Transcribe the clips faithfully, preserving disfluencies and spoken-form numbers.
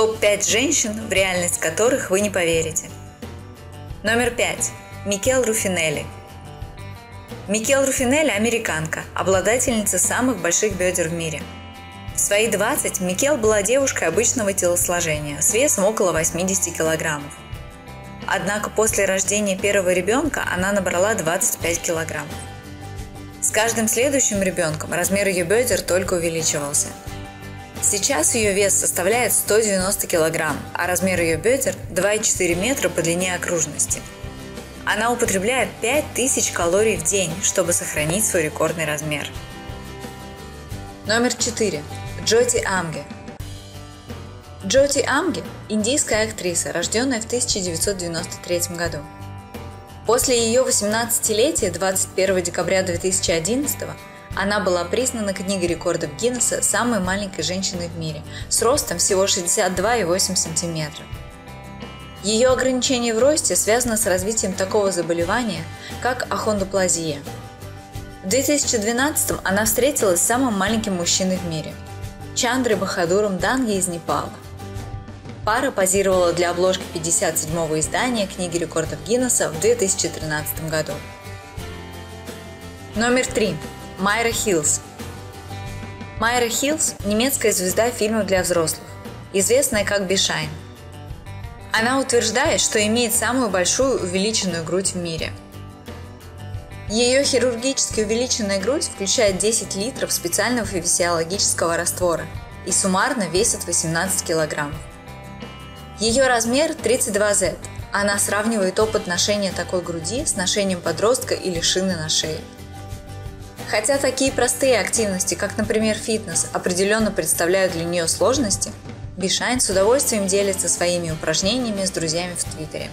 топ пять женщин, в реальность которых вы не поверите. Номер пять. Микель Руфинелли. Микель Руфинелли – американка, обладательница самых больших бедер в мире. В свои двадцать Микель была девушкой обычного телосложения с весом около восьмидесяти килограммов. Однако после рождения первого ребенка она набрала двадцать пять килограммов. С каждым следующим ребенком размер ее бедер только увеличивался. Сейчас ее вес составляет сто девяносто килограмм, а размер ее бедер – два и четыре метра по длине окружности. Она употребляет пять тысяч калорий в день, чтобы сохранить свой рекордный размер. Номер четыре. Джоти Амге. Джоти Амге – индийская актриса, рожденная в тысяча девятьсот девяносто третьем году. После ее восемнадцатилетия двадцать первого декабря две тысячи одиннадцатого она была признана Книгой рекордов Гиннесса самой маленькой женщиной в мире с ростом всего шестьдесят два и восемь десятых сантиметра. Ее ограничение в росте связано с развитием такого заболевания, как ахондроплазия. В две тысячи двенадцатом она встретилась с самым маленьким мужчиной в мире – Чандрой Бахадуром Данги из Непала. Пара позировала для обложки пятьдесят седьмого издания Книги рекордов Гиннесса в две тысячи тринадцатом году. Номер три. Майра Хиллс. Майра Хиллс – немецкая звезда фильмов для взрослых, известная как Би Шайн. Она утверждает, что имеет самую большую увеличенную грудь в мире. Ее хирургически увеличенная грудь включает десять литров специального физиологического раствора и суммарно весит восемнадцать килограммов. Ее размер тридцать два зет. Она сравнивает опыт ношения такой груди с ношением подростка или шины на шее. Хотя такие простые активности, как, например, фитнес, определенно представляют для нее сложности, Би Шайн с удовольствием делится своими упражнениями с друзьями в Твиттере.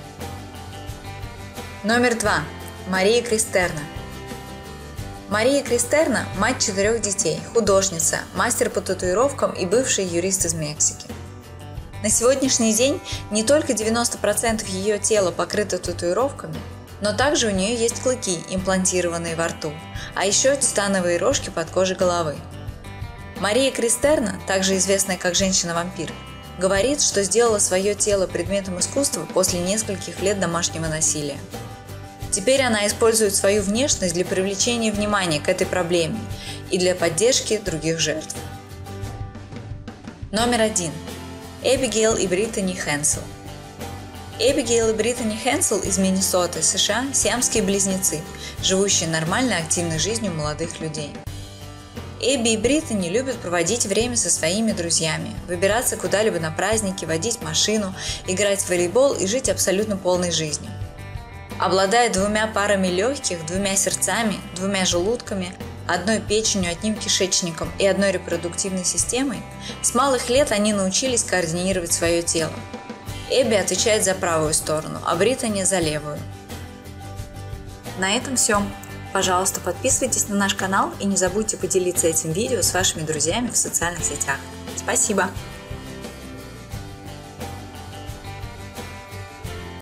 Номер два. Мария Кристерна. Мария Кристерна – мать четырех детей, художница, мастер по татуировкам и бывший юрист из Мексики. На сегодняшний день не только девяносто процентов ее тела покрыто татуировками, но также у нее есть клыки, имплантированные во рту, а еще титановые рожки под кожей головы. Мария Кристерна, также известная как женщина-вампир, говорит, что сделала свое тело предметом искусства после нескольких лет домашнего насилия. Теперь она использует свою внешность для привлечения внимания к этой проблеме и для поддержки других жертв. Номер один. Эбигейл и Британи Хэнсел. Эбигейл и Британи Хэнсел из Миннесоты, США, сиамские близнецы, живущие нормальной активной жизнью молодых людей. Эбби и Британи любят проводить время со своими друзьями, выбираться куда-либо на праздники, водить машину, играть в волейбол и жить абсолютно полной жизнью. Обладая двумя парами легких, двумя сердцами, двумя желудками, одной печенью, одним кишечником и одной репродуктивной системой, с малых лет они научились координировать свое тело. Эбби отвечает за правую сторону, а Британи за левую. На этом все. Пожалуйста, подписывайтесь на наш канал и не забудьте поделиться этим видео с вашими друзьями в социальных сетях. Спасибо!